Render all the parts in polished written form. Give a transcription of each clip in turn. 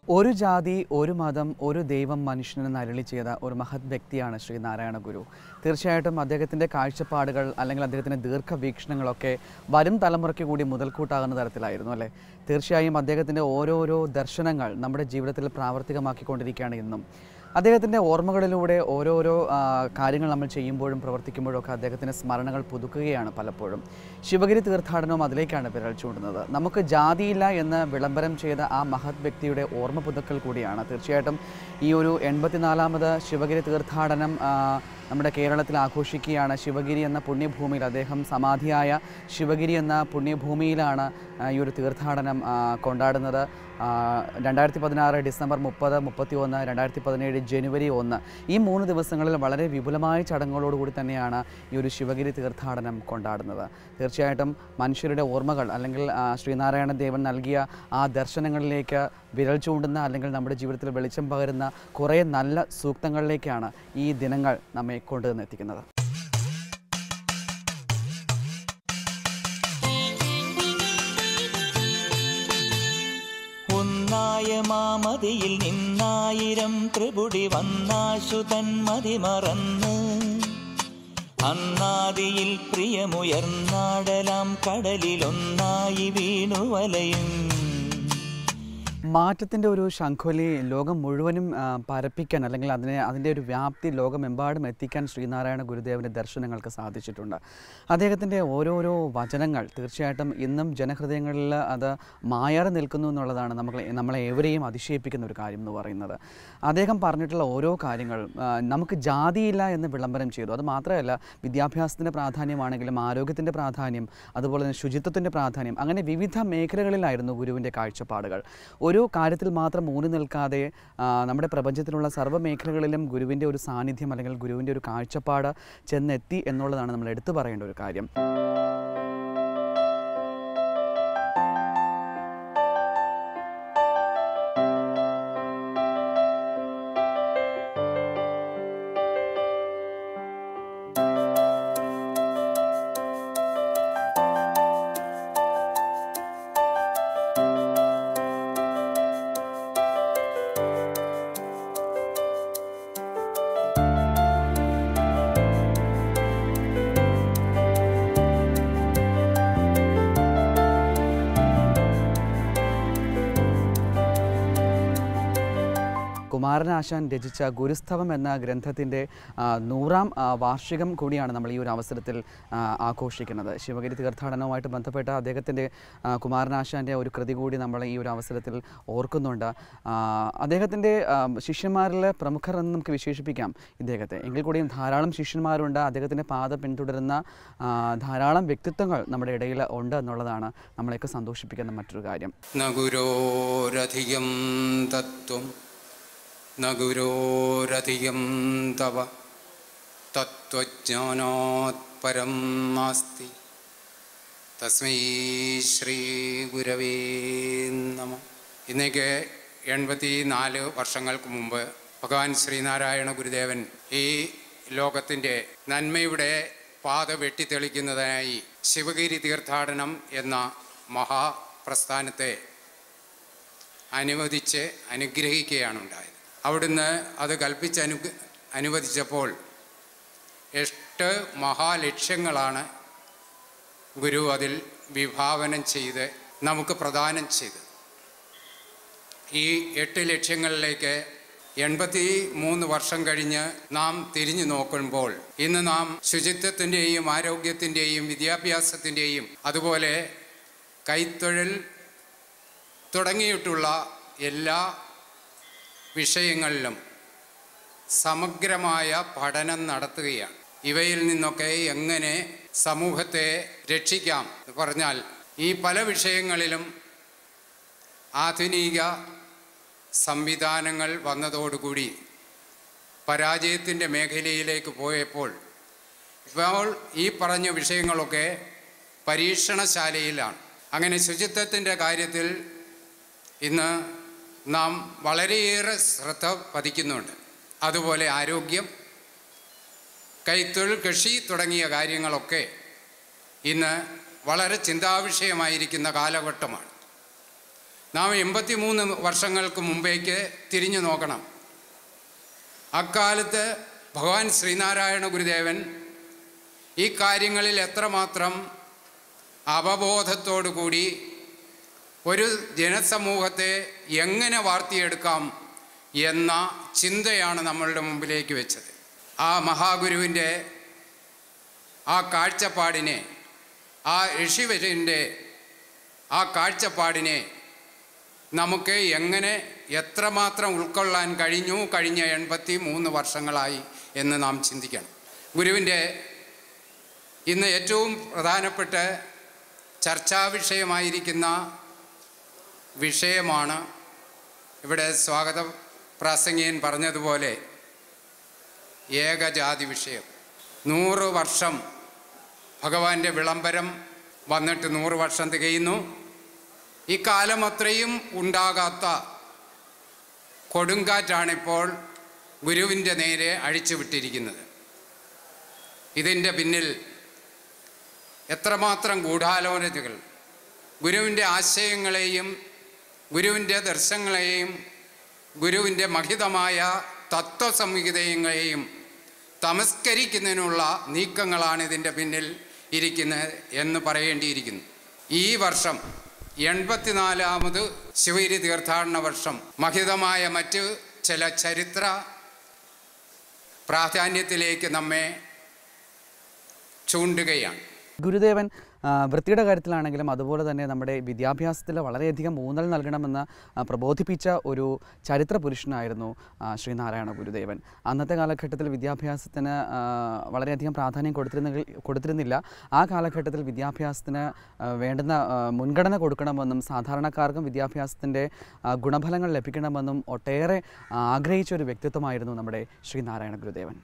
ഒരു ജാതി, ഒരു മതം, ഒരു ദൈവം മനുഷ്യനെന്ന് അരുളി ചെയ്ത ഒരു മഹത് വ്യക്തിയാണ് ശ്രീനാരായണ ഗുരു. തീർച്ചയായിട്ടും അദ്ദേഹത്തിൻ്റെ കാഴ്ചപ്പാടുകൾ അല്ലെങ്കിൽ അദ്ദേഹത്തിൻ്റെ ദീർഘവീക്ഷണങ്ങളൊക്കെ വരും തലമുറയ്ക്ക് കൂടി മുതൽക്കൂട്ടാകുന്ന തരത്തിലായിരുന്നു അല്ലേ. തീർച്ചയായും അദ്ദേഹത്തിൻ്റെ ഓരോരോ ദർശനങ്ങൾ നമ്മുടെ ജീവിതത്തിൽ പ്രാവർത്തികമാക്കിക്കൊണ്ടിരിക്കുകയാണ് ഇന്നും. അദ്ദേഹത്തിൻ്റെ ഓർമ്മകളിലൂടെ ഓരോരോ കാര്യങ്ങൾ നമ്മൾ ചെയ്യുമ്പോഴും പ്രവർത്തിക്കുമ്പോഴും ഒക്കെ അദ്ദേഹത്തിൻ്റെ സ്മരണകൾ പുതുക്കുകയാണ് പലപ്പോഴും. ശിവഗിരി തീർത്ഥാടനവും അതിലേക്കാണ് വിരൽ ചൂണ്ടുന്നത്. നമുക്ക് ജാതിയില്ല എന്ന് വിളംബരം ചെയ്ത ആ മഹത് വ്യക്തിയുടെ ഓർമ്മ പുതുക്കൽ കൂടിയാണ്. തീർച്ചയായിട്ടും ഈ ഒരു 84ാമത് ശിവഗിരി തീർത്ഥാടനം നമ്മുടെ കേരളത്തിൽ ആഘോഷിക്കുകയാണ്. ശിവഗിരി എന്ന പുണ്യഭൂമിയിൽ, അദ്ദേഹം സമാധിയായ ശിവഗിരി എന്ന പുണ്യഭൂമിയിലാണ് ഈ ഒരു തീർത്ഥാടനം കൊണ്ടാടുന്നത്. 2016 ഡിസംബർ 30, 31, 2017 ജനുവരി 1 ഈ 3 ദിവസങ്ങളിൽ വളരെ വിപുലമായ ചടങ്ങുകളോടുകൂടി തന്നെയാണ് ഈ ഒരു ശിവഗിരി തീർത്ഥാടനം കൊണ്ടാടുന്നത്. തീർച്ചയായിട്ടും മനുഷ്യരുടെ ഓർമ്മകൾ അല്ലെങ്കിൽ ശ്രീനാരായണ ദേവൻ നൽകിയ ആ ദർശനങ്ങളിലേക്ക് വിരൽ ചൂണ്ടുന്ന അല്ലെങ്കിൽ നമ്മുടെ ജീവിതത്തിൽ വെളിച്ചം പകരുന്ന കുറേ നല്ല സൂക്തങ്ങളിലേക്കാണ് ഈ ദിനങ്ങൾ നമ്മെ കൊണ്ടുവന്നെത്തിക്കുന്നത്. മാമതിയിൽ നിന്നായിരം ത്രിപുടി വന്നാശു തന്മതി മറന്ന് അന്നാദിയിൽ പ്രിയമുയർന്നാടലാം കടലിലൊന്നായി വീണു വലയും. മാറ്റത്തിൻ്റെ ഒരു ശംഖുലി ലോകം മുഴുവനും പരപ്പിക്കാൻ അല്ലെങ്കിൽ അതിൻ്റെ ഒരു വ്യാപ്തി ലോകമെമ്പാടും എത്തിക്കാൻ ശ്രീനാരായണ ഗുരുദേവൻ്റെ ദർശനങ്ങൾക്ക് സാധിച്ചിട്ടുണ്ട്. അദ്ദേഹത്തിൻ്റെ ഓരോരോ വചനങ്ങൾ തീർച്ചയായിട്ടും ഇന്നും ജനഹൃദയങ്ങളിൽ അത് മായാറി നിൽക്കുന്നു എന്നുള്ളതാണ് നമ്മളെ ഏവരെയും അതിശയിപ്പിക്കുന്ന ഒരു കാര്യം എന്ന് പറയുന്നത്. അദ്ദേഹം പറഞ്ഞിട്ടുള്ള ഓരോ കാര്യങ്ങൾ നമുക്ക് ജാതിയില്ല എന്ന് വിളംബരം ചെയ്തു. അത് മാത്രമല്ല, വിദ്യാഭ്യാസത്തിൻ്റെ പ്രാധാന്യമാണെങ്കിലും ആരോഗ്യത്തിൻ്റെ പ്രാധാന്യം, അതുപോലെ തന്നെ ശുചിത്വത്തിൻ്റെ പ്രാധാന്യം, അങ്ങനെ വിവിധ മേഖലകളിലായിരുന്നു ഗുരുവിൻ്റെ കാഴ്ചപ്പാടുകൾ. ഒരു കാര്യത്തിൽ മാത്രം ഊന്നി നിൽക്കാതെ നമ്മുടെ പ്രപഞ്ചത്തിലുള്ള സർവ്വ മേഖലകളിലും ഗുരുവിൻ്റെ ഒരു സാന്നിധ്യം അല്ലെങ്കിൽ ഗുരുവിൻ്റെ ഒരു കാഴ്ചപ്പാട് ചെന്നെത്തി എന്നുള്ളതാണ് നമ്മൾ എടുത്തു പറയേണ്ട ഒരു കാര്യം. കുമാരനാശാൻ രചിച്ച ഗുരുസ്തവം എന്ന ഗ്രന്ഥത്തിൻ്റെ 100ാം വാർഷികം കൂടിയാണ് നമ്മൾ ഈ ഒരു അവസരത്തിൽ ആഘോഷിക്കുന്നത്. ശിവഗിരി തീർത്ഥാടനവുമായിട്ട് ബന്ധപ്പെട്ട അദ്ദേഹത്തിൻ്റെ കുമാരനാശാൻ്റെ ഒരു കൃതി കൂടി നമ്മൾ ഈ ഒരു അവസരത്തിൽ ഓർക്കുന്നുണ്ട്. അദ്ദേഹത്തിൻ്റെ ശിഷ്യന്മാരിൽ പ്രമുഖർ എന്ന് നമുക്ക് വിശേഷിപ്പിക്കാം ഇദ്ദേഹത്തെ. എങ്കിൽ കൂടിയും ധാരാളം ശിഷ്യന്മാരുണ്ട്. അദ്ദേഹത്തിൻ്റെ പാത പിന്തുടരുന്ന ധാരാളം വ്യക്തിത്വങ്ങൾ നമ്മുടെ ഇടയിൽ ഉണ്ട് എന്നുള്ളതാണ് നമ്മളെയൊക്കെ സന്തോഷിപ്പിക്കുന്ന മറ്റൊരു കാര്യം. നഗുരോരധികം തത്വം നഗുരോരധികം തവ തത്വജ്ഞാനാത് പരം നാസ്തി തസ്മൈ ശ്രീ ഗുരവേ നമഃ. ഇന്നേക്ക് 84 വർഷങ്ങൾക്ക് മുമ്പ് ഭഗവാൻ ശ്രീനാരായണ ഗുരുദേവൻ ഈ ലോകത്തിൻ്റെ നന്മയുടെ പാത വെട്ടിത്തെളിക്കുന്നതിനായി ശിവഗിരി തീർത്ഥാടനം എന്ന മഹാപ്രസ്ഥാനത്തെ അനുഗ്രഹിക്കുകയാണ് ഉണ്ടായത്. അവിടുന്ന് അത് അനുവദിച്ചപ്പോൾ 8 മഹാലക്ഷ്യങ്ങളാണ് ഗുരു അതിൽ വിഭാവനം ചെയ്ത് നമുക്ക് പ്രദാനം ചെയ്തത്. ഈ 8 ലക്ഷ്യങ്ങളിലേക്ക് 83 വർഷം കഴിഞ്ഞ് നാം തിരിഞ്ഞു നോക്കുമ്പോൾ ഇന്ന് നാം ശുചിത്വത്തിൻ്റെയും ആരോഗ്യത്തിൻ്റെയും വിദ്യാഭ്യാസത്തിൻ്റെയും അതുപോലെ കൈത്തൊഴിൽ തുടങ്ങിയിട്ടുള്ള എല്ലാ വിഷയങ്ങളിലും സമഗ്രമായ പഠനം നടത്തുകയാണ്. ഇവയിൽ നിന്നൊക്കെ എങ്ങനെ സമൂഹത്തെ രക്ഷിക്കാം എന്ന് പറഞ്ഞാൽ ഈ പല വിഷയങ്ങളിലും ആധുനിക സംവിധാനങ്ങൾ വന്നതോടുകൂടി പരാജയത്തിൻ്റെ മേഖലയിലേക്ക് പോയപ്പോൾ ഇപ്പോൾ ഈ പറഞ്ഞ വിഷയങ്ങളൊക്കെ പരീക്ഷണശാലയിലാണ്. അങ്ങനെ ശുചിത്വത്തിൻ്റെ കാര്യത്തിൽ ഇന്ന് നാം വളരെയേറെ ശ്രദ്ധ പതിക്കുന്നുണ്ട്. അതുപോലെ ആരോഗ്യം, കൈത്തൊഴിൽ, കൃഷി തുടങ്ങിയ കാര്യങ്ങളൊക്കെ ഇന്ന് വളരെ ചിന്താവിഷയമായിരിക്കുന്ന കാലഘട്ടമാണ്. നാം 83 വർഷങ്ങൾക്ക് മുമ്പേക്ക് തിരിഞ്ഞു നോക്കണം. അക്കാലത്ത് ഭഗവാൻ ശ്രീനാരായണ ഗുരുദേവൻ ഈ കാര്യങ്ങളിൽ എത്രമാത്രം അവബോധത്തോടു കൂടി ഒരു ജനസമൂഹത്തെ എങ്ങനെ വാർത്തിയെടുക്കാം എന്ന ചിന്തയാണ് നമ്മളുടെ മുമ്പിലേക്ക് വെച്ചത്. ആ മഹാഗുരുവിൻ്റെ ആ കാഴ്ചപ്പാടിനെ, ആ ഋഷിവര്യൻ്റെ ആ കാഴ്ചപ്പാടിനെ നമുക്ക് എങ്ങനെ എത്രമാത്രം ഉൾക്കൊള്ളാൻ കഴിഞ്ഞ 83 വർഷങ്ങളായി എന്ന് നാം ചിന്തിക്കണം. ഗുരുവിൻ്റെ ഇന്ന് ഏറ്റവും പ്രധാനപ്പെട്ട ചർച്ചാ വിഷയമായിരിക്കുന്ന വിഷയമാണ് ഇവിടെ സ്വാഗത പ്രാസംഗികൻ പറഞ്ഞതുപോലെ ഏകജാതി വിഷയം. 100 വർഷം ഭഗവാന്റെ വിളംബരം വന്നിട്ട് 100 വർഷം തികയുന്നു. ഈ കാലം അത്രയും ഉണ്ടാകാത്ത കൊടുങ്കാറ്റാണിപ്പോൾ ഗുരുവിൻ്റെ നേരെ അഴിച്ചുവിട്ടിരിക്കുന്നത്. ഇതിൻ്റെ പിന്നിൽ എത്രമാത്രം ഗൂഢാലോചനകൾ, ഗുരുവിൻ്റെ ആശയങ്ങളെയും ഗുരുവിൻ്റെ ദർശനങ്ങളെയും ഗുരുവിൻ്റെ മഹിതമായ തത്വസംഹിതയെയും തമസ്കരിക്കുന്നതിനുള്ള നീക്കങ്ങളാണ് ഇതിൻ്റെ പിന്നിൽ ഇരിക്കുന്നത് എന്ന് പറയേണ്ടിയിരിക്കുന്നു. ഈ വർഷം 84ാമത് ശിവഗിരി തീർത്ഥാടന വർഷം മഹിതമായ മറ്റ് ചില ചരിത്ര പ്രാധാന്യത്തിലേക്ക് നമ്മെ ചൂണ്ടുകയാണ്. ഗുരുദേവൻ വൃത്തിയുടെ കാര്യത്തിലാണെങ്കിലും അതുപോലെ തന്നെ നമ്മുടെ വിദ്യാഭ്യാസത്തിൽ വളരെയധികം ഊന്നൽ നൽകണമെന്ന് പ്രബോധിപ്പിച്ച ഒരു ചരിത്ര പുരുഷനായിരുന്നു ശ്രീനാരായണ ഗുരുദേവൻ. അന്നത്തെ കാലഘട്ടത്തിൽ വിദ്യാഭ്യാസത്തിന് വളരെയധികം പ്രാധാന്യം കൊടുത്തിരുന്നില്ല. ആ കാലഘട്ടത്തിൽ വിദ്യാഭ്യാസത്തിന് വേണ്ടുന്ന മുൻഗണന കൊടുക്കണമെന്നും സാധാരണക്കാർക്കും വിദ്യാഭ്യാസത്തിൻ്റെ ഗുണഫലങ്ങൾ ലഭിക്കണമെന്നും ഒട്ടേറെ ആഗ്രഹിച്ച ഒരു വ്യക്തിത്വമായിരുന്നു നമ്മുടെ ശ്രീനാരായണ ഗുരുദേവൻ.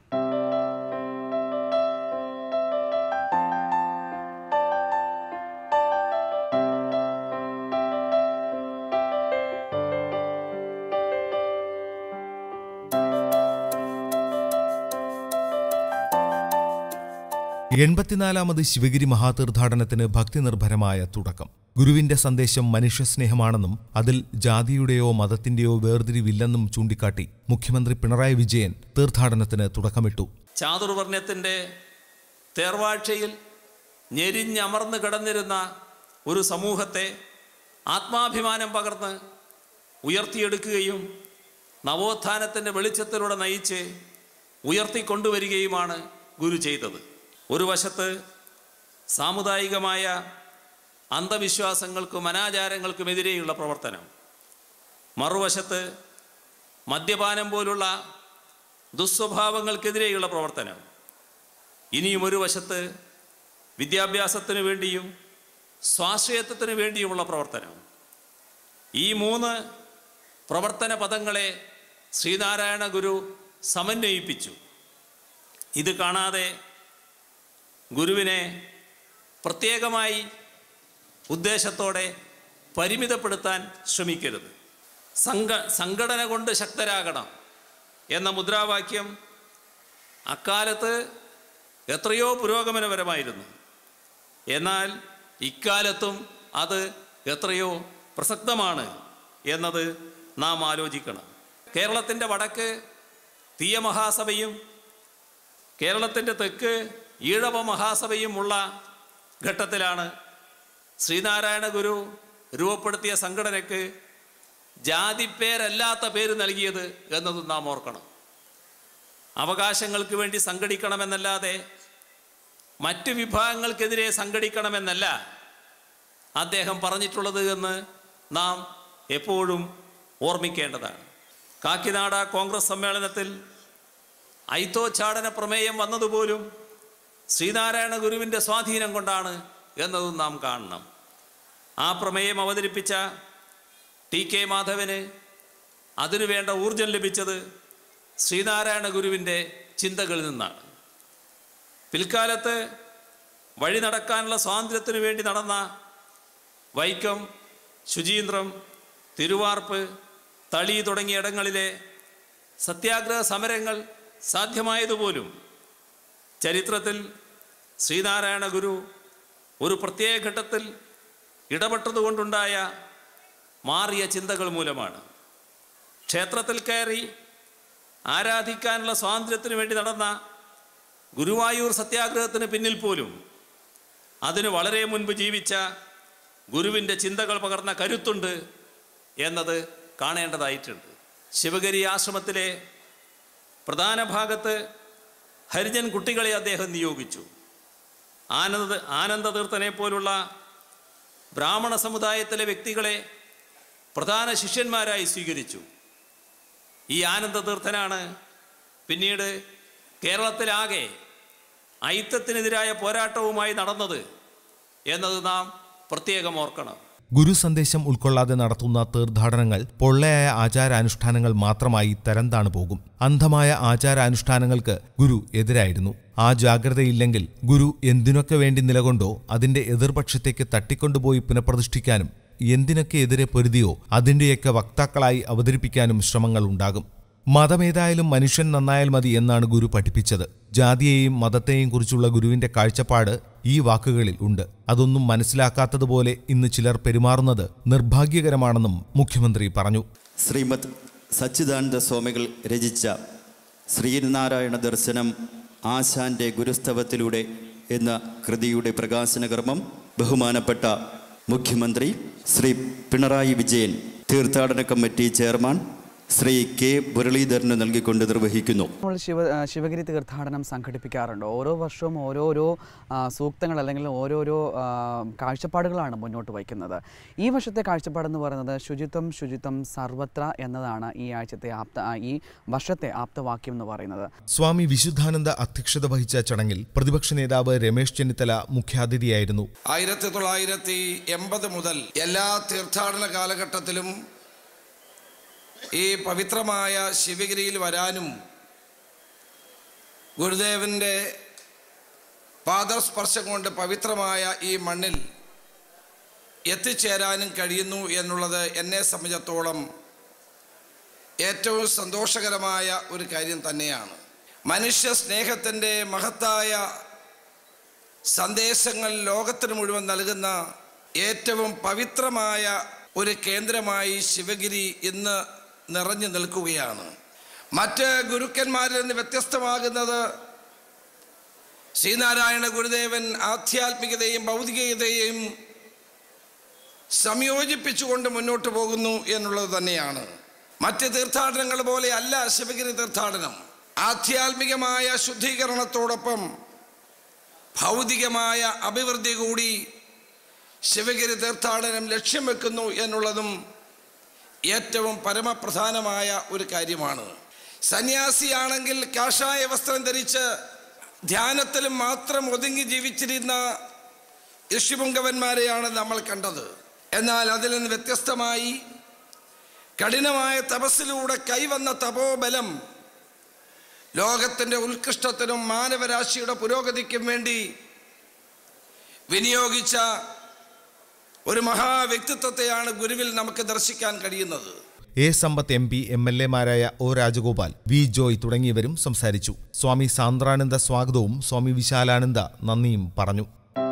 എൺപത്തിനാലാമത് ശിവഗിരി മഹാതീർത്ഥാടനത്തിന് ഭക്തിനിർഭരമായ തുടക്കം. ഗുരുവിന്റെ സന്ദേശം മനുഷ്യസ്നേഹമാണെന്നും അതിൽ ജാതിയുടെയോ മതത്തിന്റെയോ വേർതിരിവില്ലെന്നും ചൂണ്ടിക്കാട്ടി മുഖ്യമന്ത്രി പിണറായി വിജയൻ തീർത്ഥാടനത്തിന് തുടക്കമിട്ടു. ചാതുർവർണ്ണയത്തിന്റെ തേർവാഴ്ചയിൽ ഞെരിഞ്ഞമർന്നു കിടന്നിരുന്ന ഒരു സമൂഹത്തെ ആത്മാഭിമാനം പകർന്ന് ഉയർത്തിയെടുക്കുകയും നവോത്ഥാനത്തിന്റെ വെളിച്ചത്തിലൂടെ നയിച്ച് ഉയർത്തിക്കൊണ്ടുവരികയുമാണ് ഗുരു ചെയ്തത്. ഒരു വശത്ത് സാമുദായികമായ അന്ധവിശ്വാസങ്ങൾക്കും അനാചാരങ്ങൾക്കുമെതിരെയുള്ള പ്രവർത്തനം, മറുവശത്ത് മദ്യപാനം പോലുള്ള ദുസ്വഭാവങ്ങൾക്കെതിരെയുള്ള പ്രവർത്തനം, ഇനിയും ഒരു വശത്ത് വിദ്യാഭ്യാസത്തിനു വേണ്ടിയും സ്വാശ്രയത്വത്തിനു വേണ്ടിയുമുള്ള പ്രവർത്തനം. ഈ 3 പ്രവർത്തന പദങ്ങളെ ശ്രീനാരായണ ഗുരു സമന്വയിപ്പിച്ചു. ഇത് കാണാതെ ഗുരുവിനെ പ്രത്യേകമായി ഉദ്ദേശത്തോടെ പരിമിതപ്പെടുത്താൻ ശ്രമിക്കരുത്. സംഘടന കൊണ്ട് ശക്തരാകണം എന്ന മുദ്രാവാക്യം അക്കാലത്ത് എത്രയോ പുരോഗമനപരമായിരുന്നു. എന്നാൽ ഇക്കാലത്തും അത് എത്രയോ പ്രസക്തമാണ് എന്നത് നാം ആലോചിക്കണം. കേരളത്തിൻ്റെ വടക്ക് തീയ മഹാസഭയും കേരളത്തിൻ്റെ തെക്ക് ഈഴവ മഹാസഭയും ഉള്ള ഘട്ടത്തിലാണ് ശ്രീനാരായണ ഗുരു രൂപപ്പെടുത്തിയ സംഘടനയ്ക്ക് ജാതിപ്പേരല്ലാത്ത പേര് നൽകിയത് എന്നതും നാം ഓർക്കണം. അവകാശങ്ങൾക്ക് വേണ്ടി സംഘടിക്കണമെന്നല്ലാതെ മറ്റ് വിഭാഗങ്ങൾക്കെതിരെ സംഘടിക്കണമെന്നല്ല അദ്ദേഹം പറഞ്ഞിട്ടുള്ളത് എന്ന് നാം എപ്പോഴും ഓർമ്മിക്കേണ്ടതാണ്. കാക്കിനാട കോൺഗ്രസ് സമ്മേളനത്തിൽ ഐത്തോച്ചാടന പ്രമേയം വന്നതുപോലും ശ്രീനാരായണ ഗുരുവിൻ്റെ സ്വാധീനം കൊണ്ടാണ് എന്നതും നാം കാണണം. ആ പ്രമേയം അവതരിപ്പിച്ച ടി.കെ. മാധവന് അതിനുവേണ്ട ഊർജം ലഭിച്ചത് ശ്രീനാരായണ ഗുരുവിൻ്റെ ചിന്തകളിൽ നിന്നാണ്. പിൽക്കാലത്ത് വഴി നടക്കാനുള്ള സ്വാതന്ത്ര്യത്തിനു വേണ്ടി നടന്ന വൈക്കം, ശുചീന്ദ്രം, തിരുവാർപ്പ്, തളി തുടങ്ങിയ ഇടങ്ങളിലെ സത്യാഗ്രഹ സമരങ്ങൾ സാധ്യമായതുപോലും ചരിത്രത്തിൽ ശ്രീനാരായണ ഗുരു ഒരു പ്രത്യേക ഘട്ടത്തിൽ ഇടപെട്ടതുകൊണ്ടുണ്ടായ മാറിയ ചിന്തകൾ മൂലമാണ്. ക്ഷേത്രത്തിൽ കയറി ആരാധിക്കാനുള്ള സ്വാതന്ത്ര്യത്തിന് വേണ്ടി നടന്ന ഗുരുവായൂർ സത്യാഗ്രഹത്തിന് പിന്നിൽ പോലും അതിന് വളരെ മുൻപ് ജീവിച്ച ഗുരുവിൻ്റെ ചിന്തകൾ പകർന്ന കരുത്തുണ്ട് എന്നത് കാണേണ്ടതായിട്ടുണ്ട്. ശിവഗിരി ആശ്രമത്തിലെ പ്രധാന ഭാഗത്ത് ഹരിജൻ കുട്ടികളെ അദ്ദേഹം നിയോഗിച്ചു. ആനന്ദതീർത്ഥനെ പോലുള്ള ബ്രാഹ്മണ സമുദായത്തിലെ വ്യക്തികളെ പ്രധാന ശിഷ്യന്മാരായി സ്വീകരിച്ചു. ഈ ആനന്ദതീർത്ഥനാണ് പിന്നീട് കേരളത്തിലാകെ ഐത്തത്തിനെതിരായ പോരാട്ടവുമായി നടന്നത് എന്നത് നാം പ്രത്യേകം ഓർക്കണം. ഗുരു സന്ദേശം ഉൾക്കൊള്ളാതെ നടത്തുന്ന തീർത്ഥാടനങ്ങൾ പൊള്ളയായ ആചാരാനുഷ്ഠാനങ്ങൾ മാത്രമായി തരംതാണു പോകും. അന്ധമായ ആചാരാനുഷ്ഠാനങ്ങൾക്ക് ഗുരു എതിരായിരുന്നു. ആ ജാഗ്രതയില്ലെങ്കിൽ ഗുരു എന്തിനൊക്കെ വേണ്ടി നിലകൊണ്ടോ അതിന്റെ എതിർപക്ഷത്തേക്ക് തട്ടിക്കൊണ്ടുപോയി പുനഃപ്രതിഷ്ഠിക്കാനും എന്തിനൊക്കെ എതിരെ പൊരുതിയോ അതിൻ്റെയൊക്കെ വക്താക്കളായി അവതരിപ്പിക്കാനും ശ്രമങ്ങൾ ഉണ്ടാകും. മതമേതായാലും മനുഷ്യൻ നന്നായാൽ മതി എന്നാണ് ഗുരു പഠിപ്പിച്ചത്. ജാതിയെയും മതത്തെയും കുറിച്ചുള്ള ഗുരുവിന്റെ കാഴ്ചപ്പാട് ഈ വാക്കുകളിൽ ഉണ്ട്. അതൊന്നും മനസ്സിലാക്കാത്തതുപോലെ ഇന്ന് ചിലർ പെരുമാറുന്നത് നിർഭാഗ്യകരമാണെന്നും മുഖ്യമന്ത്രി പറഞ്ഞു. ശ്രീമദ് സച്ചിദാനന്ദ സ്വാമികൾ രചിച്ച ശ്രീനാരായണ ദർശനം ആശാന്റെ ഗുരുസ്തവത്തിലൂടെ എന്ന കൃതിയുടെ പ്രകാശന കർമ്മം ബഹുമാനപ്പെട്ട മുഖ്യമന്ത്രി ശ്രീ പിണറായി വിജയൻ തീർത്ഥാടന കമ്മിറ്റി ചെയർമാൻ ശ്രീ കെ മുരളീധരന് നൽകിക്കൊണ്ട് നിർവഹിക്കുന്നു. നമ്മൾ ശിവഗിരി തീർത്ഥാടനം സംഘടിപ്പിക്കാറുണ്ട്. ഓരോ വർഷവും ഓരോരോ സൂക്തങ്ങൾ അല്ലെങ്കിൽ ഓരോരോ കാഴ്ചപ്പാടുകളാണ് മുന്നോട്ട് വയ്ക്കുന്നത്. ഈ വർഷത്തെ കാഴ്ചപ്പാടെന്ന് പറയുന്നത് ശുചിത്വം സർവത്ര എന്നതാണ് ഈ വർഷത്തെ ആപ്തവാക്യം എന്ന് പറയുന്നത്. സ്വാമി വിശുദ്ധാനന്ദ അധ്യക്ഷത വഹിച്ച ചടങ്ങിൽ പ്രതിപക്ഷ നേതാവ് രമേശ് ചെന്നിത്തല മുഖ്യാതിഥിയായിരുന്നു. 1980 മുതൽ എല്ലാ തീർത്ഥാടന കാലഘട്ടത്തിലും ഈ പവിത്രമായ ശിവഗിരിയിൽ വരാനും ഗുരുദേവന്റെ പാദസ്പർശം കൊണ്ട് പവിത്രമായ ഈ മണ്ണിൽ എത്തിച്ചേരാനും കഴിയുന്നു എന്നുള്ളത് എന്നെ സംബന്ധിച്ചിടത്തോളം ഏറ്റവും സന്തോഷകരമായ ഒരു കാര്യം തന്നെയാണ്. മനുഷ്യ സ്നേഹത്തിൻ്റെ മഹത്തായ സന്ദേശങ്ങൾ ലോകത്തിന് മുഴുവൻ നൽകുന്ന ഏറ്റവും പവിത്രമായ ഒരു കേന്ദ്രമായി ശിവഗിരി ഇന്ന് നിറഞ്ഞു നിൽക്കുകയാണ്. മറ്റ് ഗുരുക്കന്മാരിൽ നിന്ന് വ്യത്യസ്തമാകുന്നത് ശ്രീനാരായണ ഗുരുദേവൻ ആധ്യാത്മികതയും ഭൗതികതയും സംയോജിപ്പിച്ചുകൊണ്ട് മുന്നോട്ട് പോകുന്നു എന്നുള്ളത് തന്നെയാണ്. മറ്റ് തീർത്ഥാടനങ്ങൾ പോലെ അല്ല ശിവഗിരി തീർത്ഥാടനം. ആധ്യാത്മികമായ ശുദ്ധീകരണത്തോടൊപ്പം ഭൗതികമായ അഭിവൃദ്ധി കൂടി ശിവഗിരി തീർത്ഥാടനം ലക്ഷ്യം വെക്കുന്നു എന്നുള്ളതും ഏറ്റവും പരമപ്രധാനമായ ഒരു കാര്യമാണ്. സന്യാസിയാണെങ്കിൽ കാഷായ വസ്ത്രം ധരിച്ച് ധ്യാനത്തിലും മാത്രം ഒതുങ്ങി ജീവിച്ചിരുന്ന ഋഷിപുങ്കവന്മാരെയാണ് നമ്മൾ കണ്ടത്. എന്നാൽ അതിൽ നിന്ന് വ്യത്യസ്തമായി കഠിനമായ തപസ്സിലൂടെ കൈവന്ന തപോബലം ലോകത്തിൻ്റെ ഉത്കൃഷ്ടത്തിനും മാനവരാശിയുടെ പുരോഗതിക്കും വേണ്ടി വിനിയോഗിച്ച ഒരു മഹാവ്യക്തിത്വത്തെയാണ് ഗുരുവിൽ നമുക്ക് ദർശിക്കാൻ കഴിയുന്നത്. എ സമ്പത്ത് MP, MLA മാരായ ഒ രാജഗോപാൽ, വി ജോയ് തുടങ്ങിയവരും സംസാരിച്ചു. സ്വാമി സാന്ദ്രാനന്ദ സ്വാഗതവും സ്വാമി വിശാലാനന്ദ നന്ദിയും പറഞ്ഞു.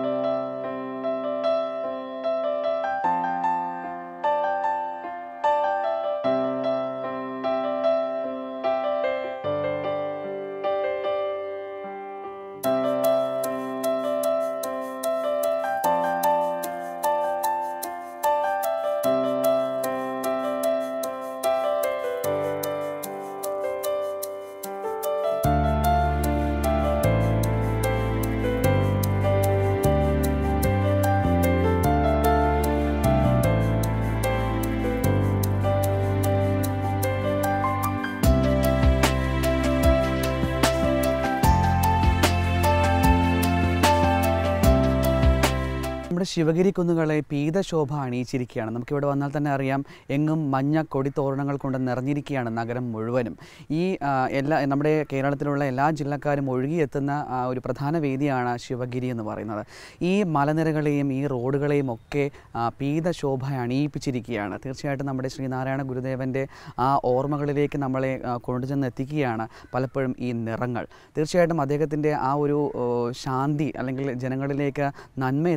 നമ്മുടെ ശിവഗിരി കുന്നുകളെ പീതശോഭ അണിയിച്ചിരിക്കുകയാണ്. നമുക്കിവിടെ വന്നാൽ തന്നെ അറിയാം, എങ്ങും മഞ്ഞ കൊടിത്തോരണങ്ങൾ കൊണ്ട് നിറഞ്ഞിരിക്കുകയാണ് നഗരം മുഴുവനും. ഈ നമ്മുടെ കേരളത്തിലുള്ള എല്ലാ ജില്ലക്കാരും ഒഴുകിയെത്തുന്ന ഒരു പ്രധാന വേദിയാണ് ശിവഗിരി എന്ന് പറയുന്നത്. ഈ മലനിരകളെയും ഈ റോഡുകളെയും ഒക്കെ പീതശോഭ അണിയിപ്പിച്ചിരിക്കുകയാണ്. തീർച്ചയായിട്ടും നമ്മുടെ ശ്രീനാരായണ ഗുരുദേവൻ്റെ ആ ഓർമ്മകളിലേക്ക് നമ്മളെ കൊണ്ടുചെന്ന് എത്തിക്കുകയാണ് പലപ്പോഴും ഈ നിറങ്ങൾ. തീർച്ചയായിട്ടും അദ്ദേഹത്തിൻ്റെ ആ ഒരു ശാന്തി അല്ലെങ്കിൽ ജനങ്ങളിലേക്ക് നന്മ എത്തുക,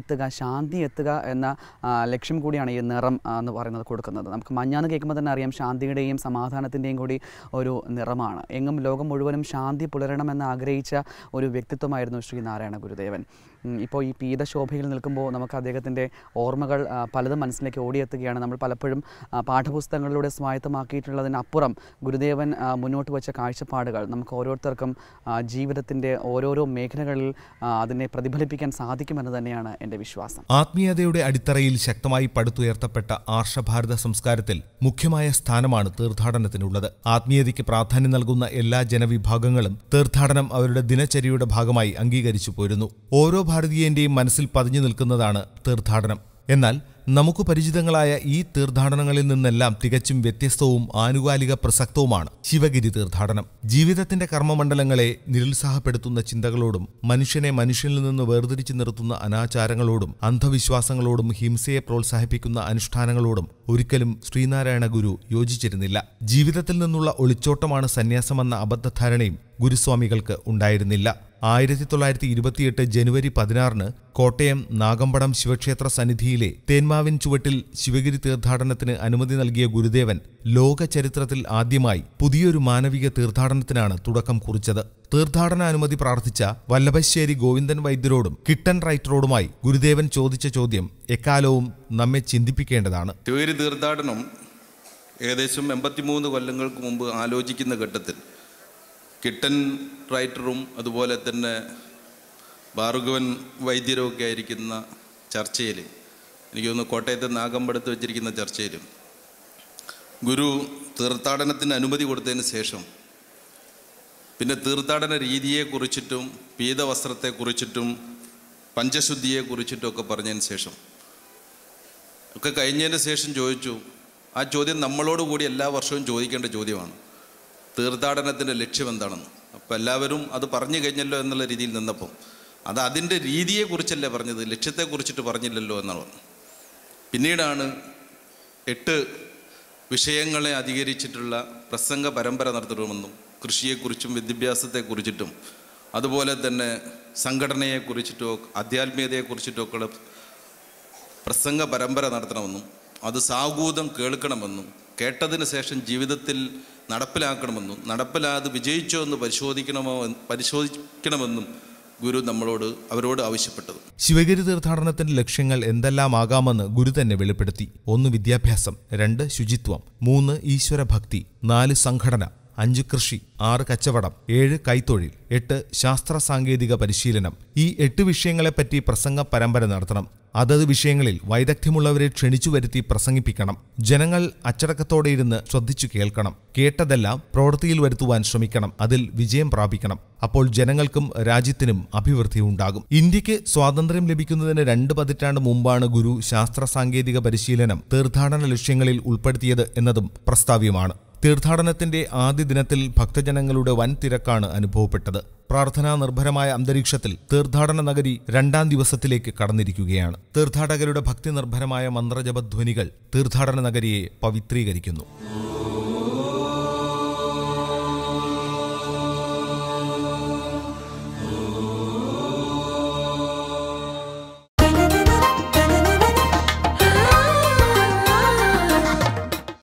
ശാന്തി എത്തുക എന്ന ലക്ഷ്യം കൂടിയാണ് ഈ നിറം എന്ന് പറയുന്നത് കൊടുക്കുന്നത്. നമുക്ക് മഞ്ഞാന്ന് കേൾക്കുമ്പോൾ തന്നെ അറിയാം ശാന്തിയുടെയും സമാധാനത്തിൻ്റെയും കൂടി ഒരു നിറമാണ്. എങ്ങും ലോകം മുഴുവനും ശാന്തി പുലരണമെന്ന് ആഗ്രഹിച്ച ഒരു വ്യക്തിത്വമായിരുന്നു ശ്രീനാരായണ ഗുരുദേവൻ. ഇപ്പോൾ ഈ പീതശോഭയിൽ നിൽക്കുമ്പോൾ നമുക്ക് അദ്ദേഹത്തിൻ്റെ ഓർമ്മകൾ പലതും മനസ്സിലേക്ക് ഓടിയെത്തുകയാണ്. നമ്മൾ പലപ്പോഴും പാഠപുസ്തകങ്ങളിലൂടെ സ്വായത്തമാക്കിയിട്ടുള്ളതിനപ്പുറം ഗുരുദേവൻ മുന്നോട്ട് വച്ച കാഴ്ചപ്പാടുകൾ നമുക്ക് ഓരോരുത്തർക്കും ജീവിതത്തിൻ്റെ ഓരോരോ മേഖലകളിൽ അതിനെ പ്രതിഫലിപ്പിക്കാൻ സാധിക്കുമെന്ന് തന്നെയാണ് എൻ്റെ വിശ്വാസം. ആത്മീയതയുടെ അടിത്തറയിൽ ശക്തമായി പടുത്തുയർത്തപ്പെട്ട ആർഷഭാരത സംസ്കാരത്തിൽ മുഖ്യമായ സ്ഥാനമാണ് തീർത്ഥാടനത്തിനുള്ളത്. ആത്മീയതയ്ക്ക് പ്രാധാന്യം നൽകുന്ന എല്ലാ ജനവിഭാഗങ്ങളും തീർത്ഥാടനം അവരുടെ ദിനചര്യയുടെ ഭാഗമായി അംഗീകരിച്ചു പോരുന്നു. ഓരോ ഭാരതീയന്റെയും മനസ്സിൽ പതിഞ്ഞു നിൽക്കുന്നതാണ് തീർത്ഥാടനം. എന്നാൽ നമുക്ക് പരിചിതങ്ങളായ ഈ തീർത്ഥാടനങ്ങളിൽ നിന്നെല്ലാം തികച്ചും വ്യത്യസ്തവും ആനുകാലിക പ്രസക്തവുമാണ് ശിവഗിരി തീർത്ഥാടനം. ജീവിതത്തിന്റെ കർമ്മമണ്ഡലങ്ങളെ നിരുത്സാഹപ്പെടുത്തുന്ന ചിന്തകളോടും മനുഷ്യനെ മനുഷ്യനിൽ നിന്ന് വേർതിരിച്ചു നിർത്തുന്ന അനാചാരങ്ങളോടും അന്ധവിശ്വാസങ്ങളോടും ഹിംസയെ പ്രോത്സാഹിപ്പിക്കുന്ന അനുഷ്ഠാനങ്ങളോടും ഒരിക്കലും ശ്രീനാരായണ ഗുരു യോജിച്ചിരുന്നില്ല. ജീവിതത്തിൽ നിന്നുള്ള ഒളിച്ചോട്ടമാണ് സന്യാസമെന്ന അബദ്ധധാരണയും ഗുരുസ്വാമികൾക്ക് ഉണ്ടായിരുന്നില്ല. 1928 ജനുവരി 16 കോട്ടയം നാഗമ്പടം ശിവക്ഷേത്ര സന്നിധിയിലെ തേന്മാവിൻ ചുവട്ടിൽ ശിവഗിരി തീർത്ഥാടനത്തിന് അനുമതി നൽകിയ ഗുരുദേവൻ ലോക ചരിത്രത്തിൽ ആദ്യമായി പുതിയൊരു മാനവിക തീർത്ഥാടനത്തിനാണ് തുടക്കം കുറിച്ചത്. തീർത്ഥാടന അനുമതി പ്രാർത്ഥിച്ച വല്ലഭശ്ശേരി ഗോവിന്ദൻ വൈദ്യരോടും കിട്ടൻ റൈറ്ററോടുമായി ഗുരുദേവൻ ചോദിച്ച ചോദ്യം എക്കാലവും നമ്മെ ചിന്തിപ്പിക്കേണ്ടതാണ്. ശിവഗിരി തീർത്ഥാടനം ഏകദേശം 83 കൊല്ലങ്ങൾക്ക് മുമ്പ് ആലോചിക്കുന്ന ഘട്ടത്തിൽ കിട്ടൻ റൈറ്ററും അതുപോലെ തന്നെ ഭാർഗവൻ വൈദ്യരും ഒക്കെ ആയിരിക്കുന്ന ചർച്ചയിൽ, എനിക്ക് തോന്നുന്നു കോട്ടയത്തെ നാഗമ്പടത്ത് വെച്ചിരിക്കുന്ന ചർച്ചയിലും ഗുരു തീർത്ഥാടനത്തിന് അനുമതി കൊടുത്തതിന് ശേഷം പിന്നെ തീർത്ഥാടന രീതിയെക്കുറിച്ചിട്ടും പീതവസ്ത്രത്തെക്കുറിച്ചിട്ടും പഞ്ചശുദ്ധിയെക്കുറിച്ചിട്ടും ഒക്കെ പറഞ്ഞതിന് ശേഷം ഒക്കെ കഴിഞ്ഞതിന് ശേഷം ചോദിച്ചു, ആ ചോദ്യം നമ്മളോടുകൂടി എല്ലാ വർഷവും ചോദിക്കേണ്ട ചോദ്യമാണ്, തീർത്ഥാടനത്തിൻ്റെ ലക്ഷ്യം എന്താണെന്ന്. അപ്പോൾ എല്ലാവരും അത് പറഞ്ഞു കഴിഞ്ഞല്ലോ എന്നുള്ള രീതിയിൽ നിന്നപ്പം അത് അതിൻ്റെ രീതിയെക്കുറിച്ചല്ലേ പറഞ്ഞത്, ലക്ഷ്യത്തെക്കുറിച്ചിട്ട് പറഞ്ഞില്ലല്ലോ എന്നാണ് പറഞ്ഞത്. പിന്നീടാണ് 8 വിഷയങ്ങളെ അധികരിച്ചിട്ടുള്ള പ്രസംഗ പരമ്പര നടത്തണമെന്നും കൃഷിയെക്കുറിച്ചും വിദ്യാഭ്യാസത്തെക്കുറിച്ചിട്ടും അതുപോലെ തന്നെ സംഘടനയെക്കുറിച്ചിട്ടോ ആധ്യാത്മികതയെക്കുറിച്ചിട്ടോ ഒക്കെ പ്രസംഗ പരമ്പര നടത്തണമെന്നും അത് സാഗൂതം കേൾക്കണമെന്നും കേട്ടതിന് ശേഷം ജീവിതത്തിൽ നടപ്പിലാക്കണമെന്നും നടപ്പിലാത് വിജയിച്ചോ എന്ന് പരിശോധിക്കണമെന്നും ഗുരു അവരോട് ആവശ്യപ്പെട്ടത്. ശിവഗിരി തീർത്ഥാടനത്തിന്റെ ലക്ഷ്യങ്ങൾ എന്തെല്ലാമാകാമെന്ന് ഗുരു തന്നെ വെളിപ്പെടുത്തി. 1 വിദ്യാഭ്യാസം, 2 ശുചിത്വം, 3 ഈശ്വരഭക്തി, 4 സംഘടന, 5 കൃഷി, 6 കച്ചവടം, 7 കൈത്തൊഴിൽ, 8 ശാസ്ത്ര സാങ്കേതിക പരിശീലനം. ഈ 8 വിഷയങ്ങളെപ്പറ്റി പ്രസംഗ പരമ്പര നടത്തണം. അതത് വിഷയങ്ങളിൽ വൈദഗ്ധ്യമുള്ളവരെ ക്ഷണിച്ചു വരുത്തി പ്രസംഗിപ്പിക്കണം. ജനങ്ങൾ അച്ചടക്കത്തോടെ ഇരുന്ന് ശ്രദ്ധിച്ചു കേൾക്കണം. കേട്ടതെല്ലാം പ്രവൃത്തിയിൽ വരുത്തുവാൻ ശ്രമിക്കണം. അതിൽ വിജയം പ്രാപിക്കണം. അപ്പോൾ ജനങ്ങൾക്കും രാജ്യത്തിനും അഭിവൃദ്ധി ഉണ്ടാകും. ഇന്ത്യക്ക് സ്വാതന്ത്ര്യം ലഭിക്കുന്നതിന് 2 പതിറ്റാണ്ട് മുമ്പാണ് ഗുരു ശാസ്ത്ര സാങ്കേതിക പരിശീലനം തീർത്ഥാടന ലക്ഷ്യങ്ങളിൽ ഉൾപ്പെടുത്തിയത് എന്നതും പ്രസ്താവ്യമാണ്. തീർത്ഥാടനത്തിന്റെ ആദ്യ ദിനത്തിൽ ഭക്തജനങ്ങളുടെ വൻ തിരക്കാണ് അനുഭവപ്പെട്ടത്. പ്രാർത്ഥനാ നിർഭരമായ അന്തരീക്ഷത്തിൽ തീർത്ഥാടന നഗരി 2ാം ദിവസത്തിലേക്ക് കടന്നിരിക്കുകയാണ്. തീർത്ഥാടകരുടെ ഭക്തി നിർഭരമായ മന്ത്രജപധ്വനികൾ തീർത്ഥാടന നഗരിയെ പവിത്രീകരിക്കുന്നു.